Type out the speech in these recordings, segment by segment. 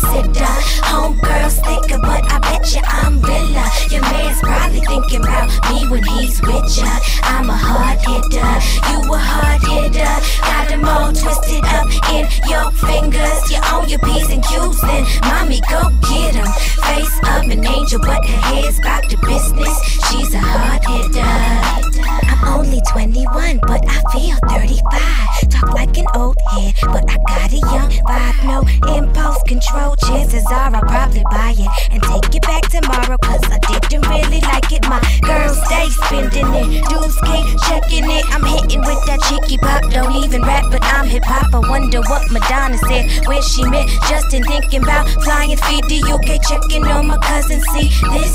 sitter. Homegirls thicker, but I bet you I'm realer. Your man's probably thinking about me when he's with ya. I'm a hard hitter, you a hard hitter. Got them all twisted up in your fingers. You're on your P's and Q's, then mommy go get 'em. Face of an angel, but her head's about the business. She's a hard hitter. I'm only 21, but I feel 35. Talk like an old head, but I got a young vibe. No impulse control, chances are I'll probably buy it and take it back tomorrow, cause I didn't really like it. My girls stay spending it, dudes keep checking it. I'm hitting with that cheeky pop, don't even rap, but I'm hip-hop. I wonder what Madonna said when she met Justin, thinking about flying feet to UK, checking on my cousin. See, this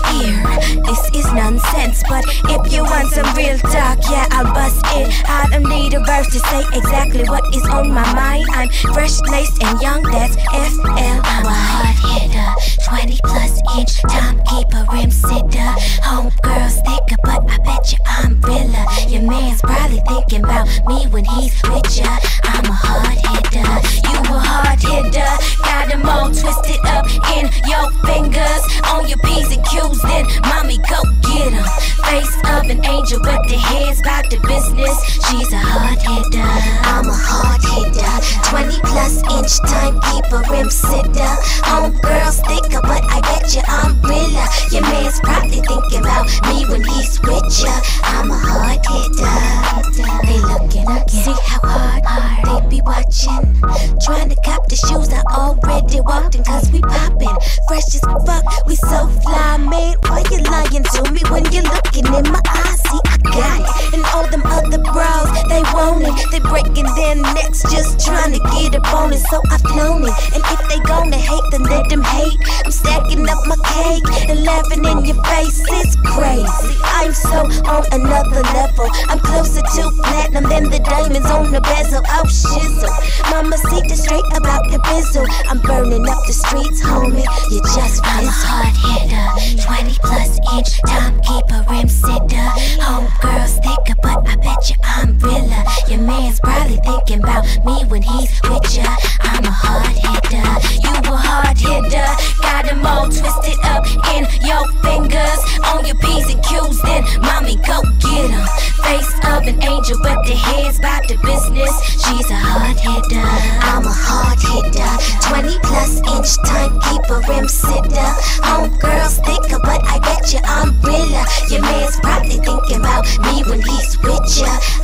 is nonsense, but if you want some real talk, yeah, I'll bust it. I don't need a verse to say exactly what is on my mind. I'm fresh, laced, and young, that's FLY. I'm a hard hitter, 20 plus inch timekeeper, rim sitter. Homegirls thicker, but I bet you I'm realer. Your man's probably thinking about me when he's with ya. I'm a hard hitter, you a hard hitter. Got them all twisted up in your fingers. On your P's and Q's, then mommy go get 'em. Face of an angel, but the head's about the business. She's a hard hitter. I'm a hard hitter, 20 plus inch timekeeper, rim sitter. Homegirls thicker, but I bet you I'm realer. Your man's probably thinking about me when he's with ya. I'm a hard hitter. They looking, see how hard they be watching. Trying to cop the shoes I already walked in, cause we poppin'. Fresh as fuck, we so fly, man. Why you lying to me when you're looking in my eyes? See, I got it. And all them other bros, they want it. They breaking their necks just trying to get a bonus, so I've flown it. And if they gonna hate, then let them hate. I'm stacking up my cake and laughing in your face. It's crazy, I'm so on another level. I'm closer to platinum than the diamonds on the bezel. Oh shizzle, mama see the straight about the bizzle. I'm burning up the streets, homie, you just fizzle. I'm a hard hitter, 20 plus inch timekeeper, rim sitter. Homegirls thicker, but I bet you I'm realer. Your man's probably thinking about me when he's with ya. I'm a hard hitter, you a hard hitter. Got them all twisted up in your fingers. On your P's and Q's, then mommy go get 'em. Face of an angel, but the head's about the business. She's a hard hitter. I'm a hard hitter, 20 plus inch timekeeper, rim sitter. Homegirls thicker, but I bet you I'm realer. Your man's probably thinking about me when he's with ya.